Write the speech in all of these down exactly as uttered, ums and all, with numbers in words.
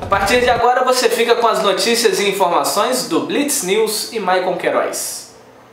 partir de agora você fica com as notícias e informações do Blitz News e Maicon Queiroz.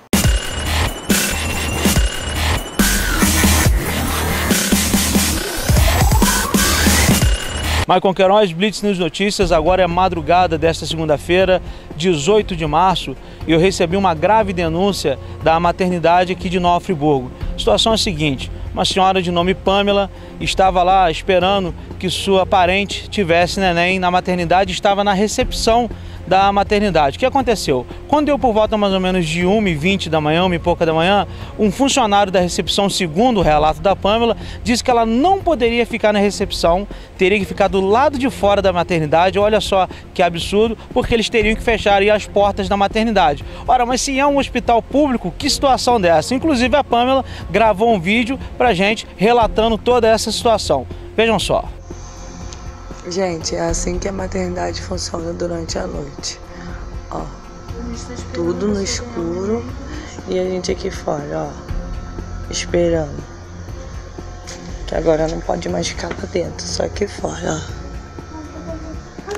Maicon Queiroz, Blitz News Notícias. Agora é madrugada desta segunda-feira, dezoito de março, e eu recebi uma grave denúncia da maternidade aqui de Nova Friburgo. A situação é a seguinte: uma senhora de nome Pamela estava lá esperando que sua parente tivesse neném na maternidade, estava na recepção da maternidade. O que aconteceu? Quando deu por volta mais ou menos de uma e vinte da manhã, uma e pouca da manhã, um funcionário da recepção, segundo o relato da Pamela, disse que ela não poderia ficar na recepção, teria que ficar do lado de fora da maternidade. Olha só que absurdo, porque eles teriam que fechar aí as portas da maternidade. Ora, mas se é um hospital público, que situação dessa? Inclusive a Pamela gravou um vídeo pra gente relatando toda essa situação. Vejam só. Gente, é assim que a maternidade funciona durante a noite. Ó, tudo no escuro e a gente aqui fora, ó, esperando. Que agora não pode mais ficar lá dentro, só aqui fora, ó.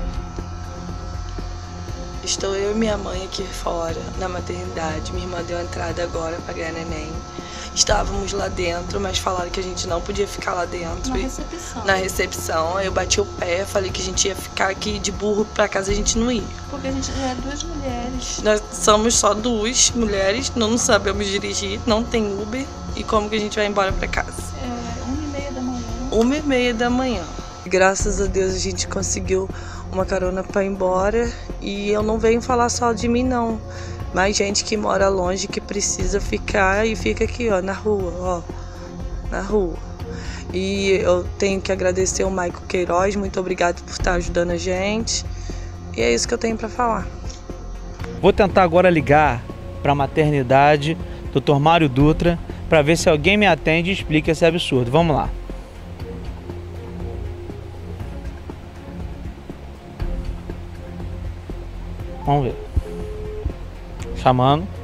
Estou eu e minha mãe aqui fora, na maternidade. Minha irmã deu entrada agora para ganhar neném. Estávamos lá dentro, mas falaram que a gente não podia ficar lá dentro. Na recepção. Na recepção. Aí eu bati o pé, falei que a gente ia ficar aqui de burro pra casa, a gente não ia. Porque a gente já é duas mulheres. Nós somos só duas mulheres, não sabemos dirigir, não tem Uber. E como que a gente vai embora pra casa? É uma e meia da manhã. Uma e meia da manhã. Graças a Deus a gente conseguiu uma carona pra ir embora. E eu não venho falar só de mim, não. Mais gente que mora longe, que precisa ficar e fica aqui, ó, na rua, ó, na rua. E eu tenho que agradecer o Maicon Queiroz, muito obrigado por estar ajudando a gente. E é isso que eu tenho para falar. Vou tentar agora ligar para a maternidade doutor Mário Dutra para ver se alguém me atende e explica esse absurdo. Vamos lá. Vamos ver. Chamando.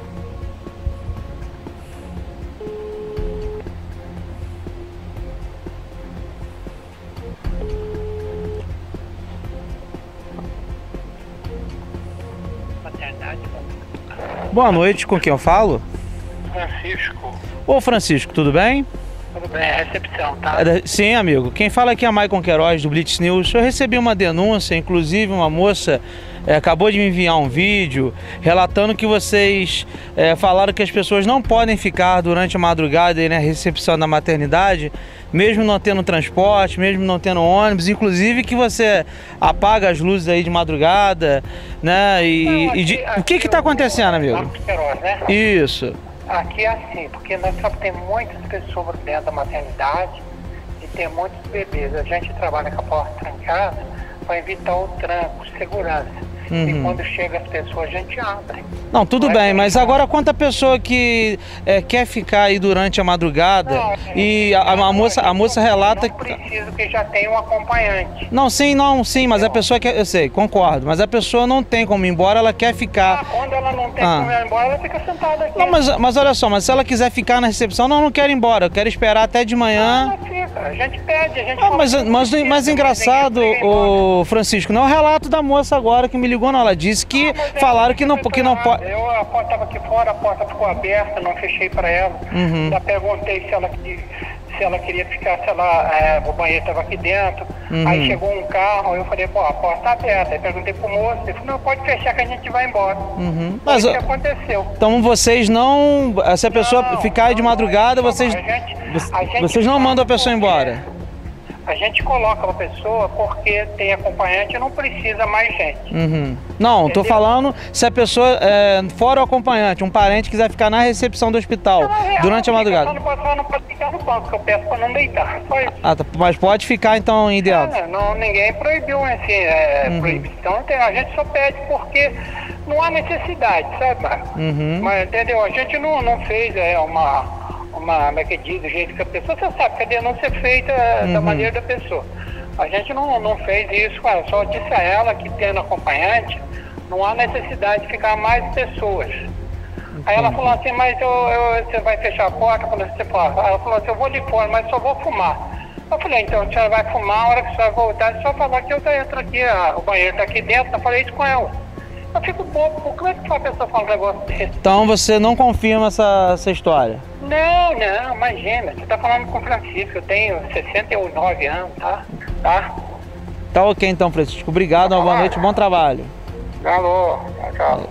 Boa noite, com quem eu falo? Francisco. Ô Francisco, tudo bem? Tudo bem, é recepção, tá? Sim, amigo. Quem fala aqui é a Maicon Queiroz, do Blitz News. Eu recebi uma denúncia, inclusive uma moça é, acabou de me enviar um vídeo relatando que vocês é, falaram que as pessoas não podem ficar durante a madrugada aí na recepção da maternidade, mesmo não tendo transporte, mesmo não tendo ônibus, inclusive que você apaga as luzes aí de madrugada, né? E, não, aqui, e de... aqui, o que que tá acontecendo, amigo? Queiroz, né? Isso. Aqui é assim, porque nós só temos muitas pessoas dentro da maternidade e tem muitos bebês. A gente trabalha com a porta trancada para evitar o tranco, segurança. Uhum. E quando chega as pessoas, a gente abre. Não, tudo bem, mas agora quanta pessoa que é, quer ficar aí durante a madrugada não, e a, a, a moça, a moça relata que... Não preciso que já tenha um acompanhante. Não, sim, não, sim, mas a pessoa quer, eu sei, concordo, mas a pessoa não tem como ir embora, ela quer ficar... Ah, quando ela não tem ah. como ir embora, ela fica sentada aqui. Não, mas, mas olha só, mas se ela quiser ficar na recepção, não, não quero ir embora, eu quero esperar até de manhã. Não, fica, a gente pede, a gente... Não, mas, mas, mas, mas engraçado, o Francisco, não é o relato da moça agora que me ligou, não, ela disse que ah, falaram que não, que não pode... Eu, a porta estava aqui fora, a porta ficou aberta, não fechei para ela. Uhum. Já perguntei se ela, se ela queria ficar, se ela, é, o banheiro estava aqui dentro. Uhum. Aí chegou um carro, eu falei, pô, a porta está aberta. Aí perguntei pro moço, ele falou, não, pode fechar que a gente vai embora. Uhum. Mas o que aconteceu? Então vocês não, se a pessoa não, ficar aí de madrugada, não, vocês, a gente, a gente vocês não mandam a pessoa embora? A gente coloca a pessoa porque tem acompanhante e não precisa mais gente. Uhum. Não, entendeu? Tô falando se a pessoa, é, fora o acompanhante, um parente quiser ficar na recepção do hospital não, durante a madrugada. Não pode, não pode ficar no banco, que eu peço para não deitar, só isso. Ah, tá, mas pode ficar então ideal? É, não, ninguém proibiu assim, é, uhum. proibição, a gente só pede porque não há necessidade, sabe, Marcos? Uhum. Mas entendeu? A gente não, não fez é, uma... uma, como é que diz, do jeito que a pessoa, você sabe que a denúncia é feita uhum. da maneira da pessoa. A gente não, não fez isso, cara, só disse a ela que tendo acompanhante, não há necessidade de ficar mais pessoas. Uhum. Aí ela falou assim, mas eu, eu, você vai fechar a porta? Eu falei, você pode. Aí ela falou assim, eu vou de fora, mas só vou fumar. Eu falei, então a senhora vai fumar, a hora que a senhora voltar, é só falar que eu entro aqui, a, o banheiro tá aqui dentro, eu falei isso com ela. Eu fico bobo, como é que uma pessoa fala um negócio desse? Então você não confirma essa, essa história? Não, não, imagina, você tá falando com o Francisco, eu tenho sessenta e nove anos, tá? Tá? Tá ok então, Francisco. Obrigado, uma boa noite, bom trabalho. Alô, tchau.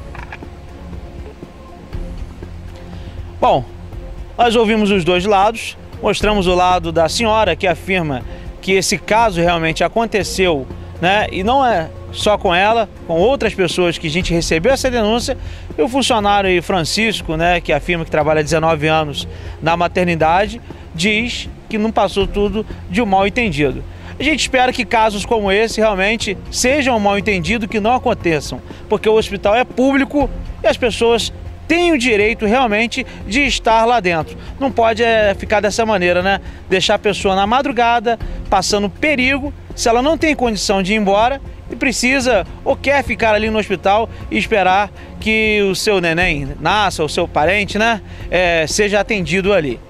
Bom, nós ouvimos os dois lados, mostramos o lado da senhora que afirma que esse caso realmente aconteceu, né? E não é só com ela, com outras pessoas que a gente recebeu essa denúncia, e o funcionário aí, Francisco, né, que afirma que trabalha há dezenove anos na maternidade, diz que não passou tudo de um mal entendido. A gente espera que casos como esse realmente sejam um mal entendido, que não aconteçam, porque o hospital é público e as pessoas têm o direito realmente de estar lá dentro. Não pode é, ficar dessa maneira, né? Deixar a pessoa na madrugada, passando perigo, se ela não tem condição de ir embora e precisa ou quer ficar ali no hospital e esperar que o seu neném nasça, o seu parente, né? É, seja atendido ali.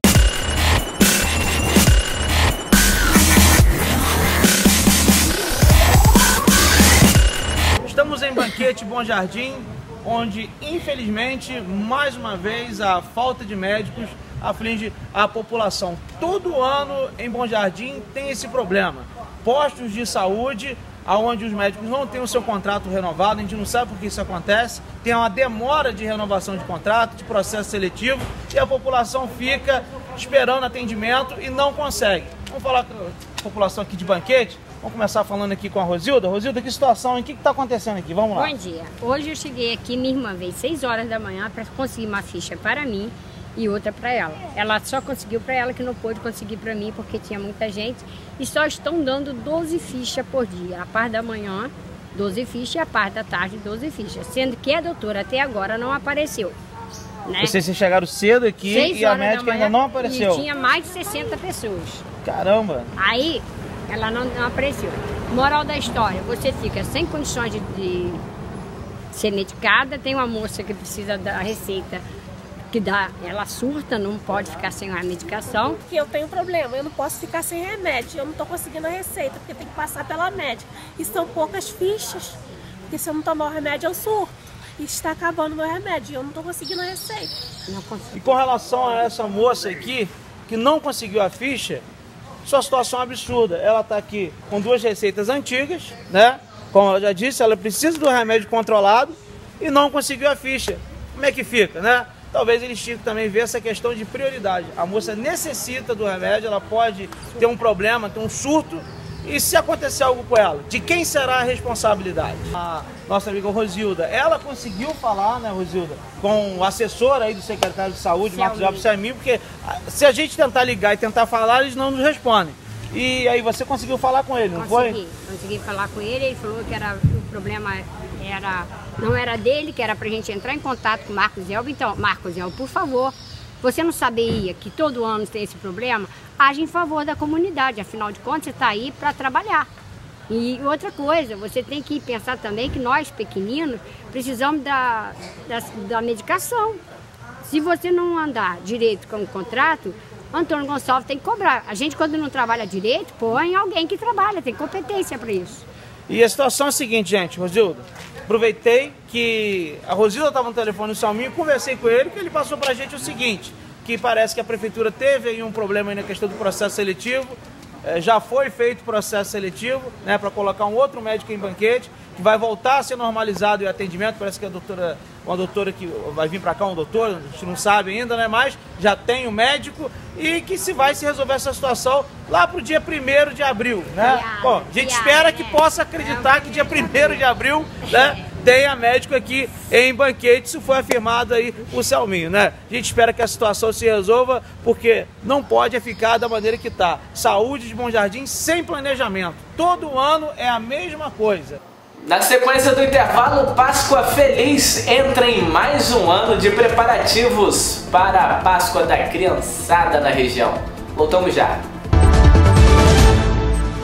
Estamos em Banquete Bom Jardim, onde infelizmente mais uma vez a falta de médicos aflige a população. Todo ano em Bom Jardim tem esse problema. Postos de saúde onde os médicos não têm o seu contrato renovado, a gente não sabe por que isso acontece, tem uma demora de renovação de contrato, de processo seletivo, e a população fica esperando atendimento e não consegue. Vamos falar com a população aqui de Banquete. Vamos começar falando aqui com a Rosilda. Rosilda, que situação, o que está acontecendo aqui? Vamos lá. Bom dia. Hoje eu cheguei aqui, minha irmã veio seis horas da manhã para conseguir uma ficha para mim e outra para ela. Ela só conseguiu para ela, que não pôde conseguir para mim porque tinha muita gente. E só estão dando doze fichas por dia. A parte da manhã, doze fichas, e a parte da tarde, doze fichas. Sendo que a doutora até agora não apareceu. Né? Vocês chegaram cedo aqui seis e a médica ainda não apareceu. E tinha mais de sessenta pessoas. Caramba! Aí ela não, não apareceu. Moral da história, você fica sem condições de, de ser medicada. Tem uma moça que precisa da receita que dá, ela surta, não pode ficar sem a medicação. Porque eu tenho problema, eu não posso ficar sem remédio, eu não estou conseguindo a receita, porque tem que passar pela médica. E são poucas fichas, porque se eu não tomar o remédio eu surto. E está acabando meu remédio, eu não estou conseguindo a receita. Não consigo. E com relação a essa moça aqui, que não conseguiu a ficha, sua situação é absurda. Ela está aqui com duas receitas antigas, né? Como ela já disse, ela precisa do remédio controlado e não conseguiu a ficha. Como é que fica, né? Talvez eles tinham que também ver essa questão de prioridade. A moça necessita do remédio, ela pode ter um problema, ter um surto, e se acontecer algo com ela, de quem será a responsabilidade? A nossa amiga Rosilda, ela conseguiu falar, né, Rosilda, com o assessor aí do secretário de saúde, Marcos Alves Ciamim, porque se a gente tentar ligar e tentar falar, eles não nos respondem. E aí você conseguiu falar com ele, não consegui, foi? Consegui falar com ele, ele falou que era, o problema era, não era dele, que era pra gente entrar em contato com o Marcos Elba. Então, Marcos Elba, por favor, você não sabia que todo ano tem esse problema? Age em favor da comunidade, afinal de contas você está aí para trabalhar. E outra coisa, você tem que pensar também que nós, pequeninos, precisamos da, da, da medicação. Se você não andar direito com o contrato, Antônio Gonçalves tem que cobrar. A gente, quando não trabalha direito, põe alguém que trabalha, tem competência para isso. E a situação é a seguinte, gente, Rosilda. Aproveitei que a Rosilda estava no telefone do Salminho, conversei com ele, que ele passou para a gente o seguinte, que parece que a prefeitura teve aí um problema aí na questão do processo seletivo, é, já foi feito o processo seletivo, né, para colocar um outro médico em Banquete, que vai voltar a ser normalizado o atendimento. Parece que a doutora, uma doutora que vai vir para cá, um doutor, a gente não sabe ainda, né, mas já tem o um médico, e que se vai se resolver essa situação lá para o dia primeiro de abril, né? Viado, Bom, a gente viado, espera que né? possa acreditar que dia primeiro de abril, né, tenha médico aqui em Banquete, isso foi afirmado aí o Salminho, né? A gente espera que a situação se resolva, porque não pode ficar da maneira que está. Saúde de Bom Jardim sem planejamento. Todo ano é a mesma coisa. Na sequência do intervalo, Páscoa Feliz entra em mais um ano de preparativos para a Páscoa da criançada na região. Voltamos já.